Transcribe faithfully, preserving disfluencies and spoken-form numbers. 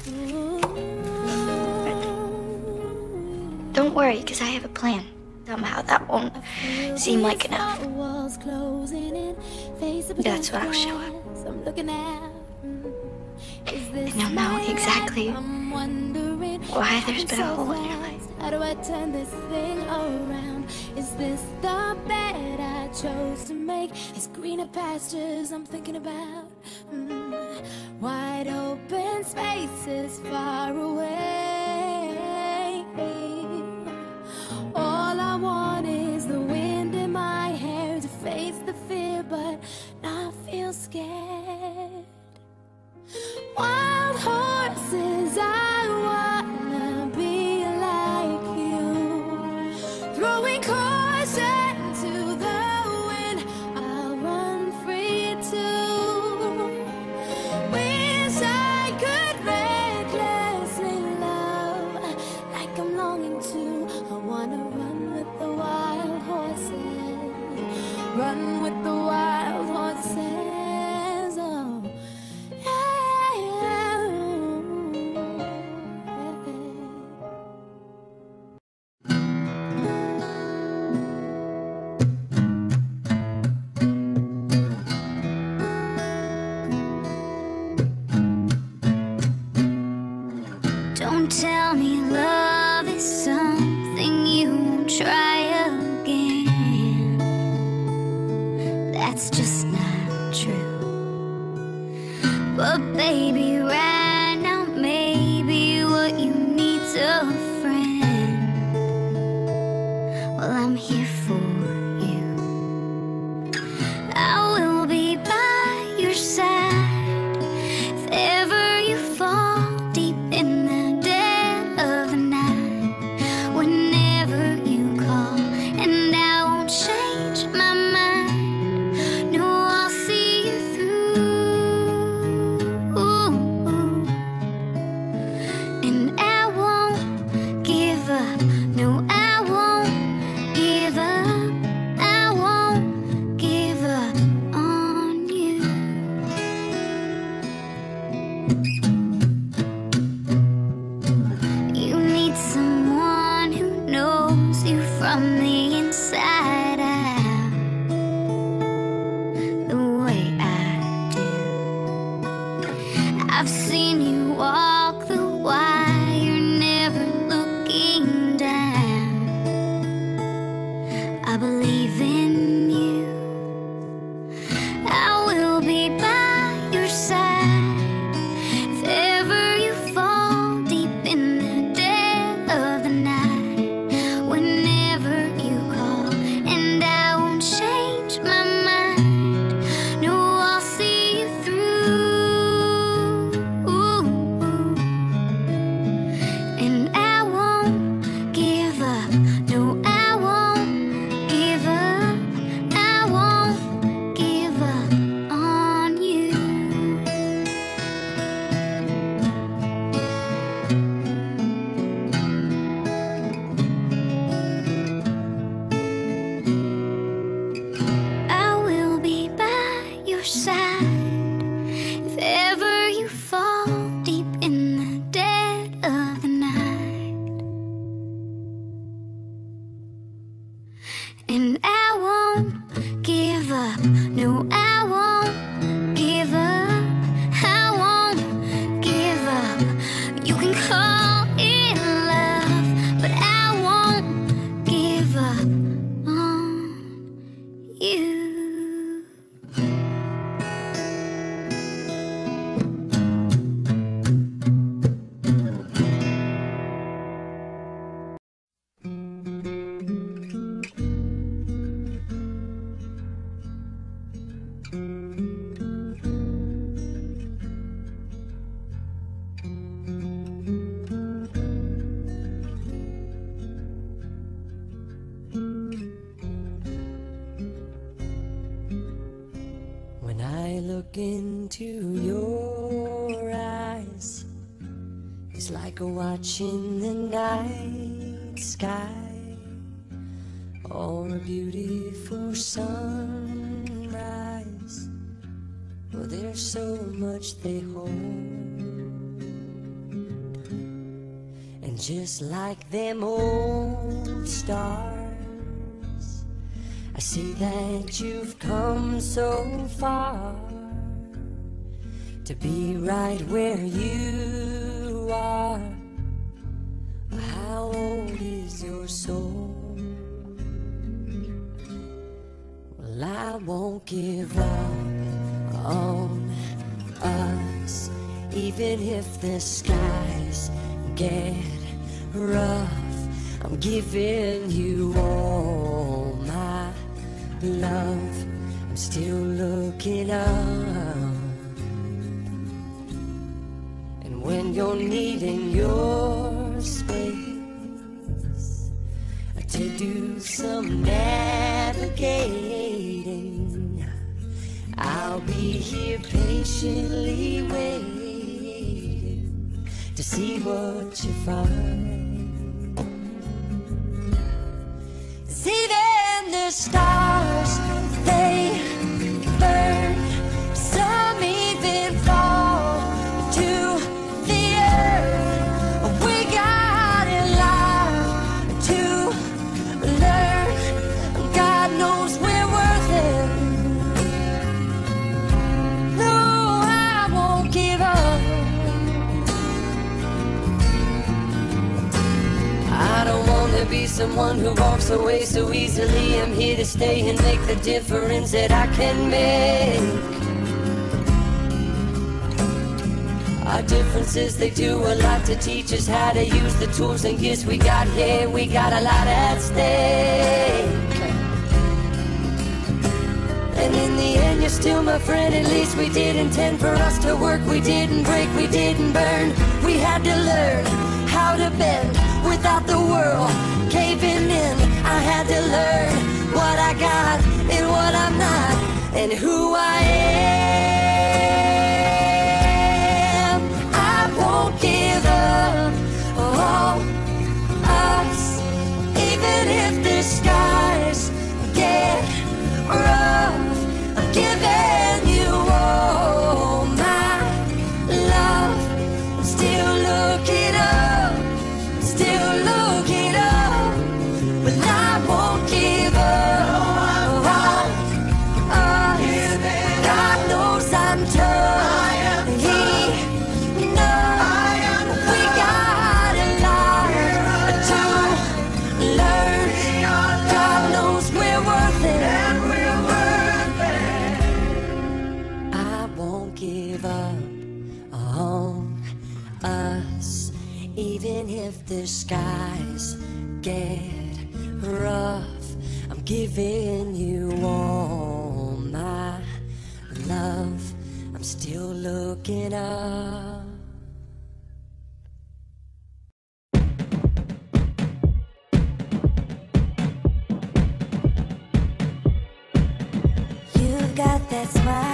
Don't worry, because I have a plan. Somehow that won't seem like enough. That's when I'll show up. And you'll know exactly why there's been a hole in your life. How do I turn this thing around? Is this the bed I chose to make? It's greener pastures I'm thinking about. Mm. Wide open spaces far away. All I want is the wind in my hair to face the fear, but not feel scared. Wild horses, I wanna be like you, throwing caution to the wind. I'll run free too. Wish I could recklessly love like I'm longing to. I wanna run with the wild horses, run with the wild horses. Oh, don't tell me love is something you won't try again. That's just not true. But baby, right now, maybe what you need's a friend. Well, I'm here for you. I will be by your side if ever you fall deep in the dead of the night. Whenever you call, and I won't change my mind. No, I'll see you through. And I won't give up. No, I won't give up. I won't give up on you. You need someone who knows you from the inside out, the way I do. I've seen you walk the wire, never looking down. I believe in you. I will be by your side if ever you fall deep in the dead of the night. Whenever you call, and I won't change my mind. No, I'll see you through. And I won't give up. No, I won't give up. I won't give up on you. I will be by your side if ever you fall deep in the dead of the night. And I won't give up. No, I won't give up. I won't give up. You can call it love, but I won't give up on you. When I look into your eyes, it's like a watching the night sky, or a beautiful sunrise. Well, there's so much they hold. just like them old stars. I see that you've come so far to be right where you are. How old is your soul? Well, I won't give up on us, even if the skies get rough. I'm giving you all my love. I'm still looking up. And when you're needing your space to do some navigating, I'll be here patiently waiting to see what you find. 'Cause even the stars, they burn. Some even fall to the earth. We got a lot to learn. God knows we're worth it. No, I won't give up. I don't want to be someone who walks away so easily. I'm here to stay and make the difference that I can make. Our differences, they do a lot to teach us how to use the tools and gifts we got here. We got a lot at stake. And in the end, you're still my friend. At least we did intend for us to work. We didn't break, we didn't burn. We had to learn how to bend without the world caving in. I had to learn what I got and what I'm not, and who I am. I won't give up on us, even if the skies get rough. I'm giving you all my love. I'm still looking up, still looking up, but I won't give up. God knows I'm tough. He knows we got a lot to learn. God knows we're worth it. I won't give up on us, even if the skies get rough. I'm giving you all my love. I'm still looking up. You've got that smile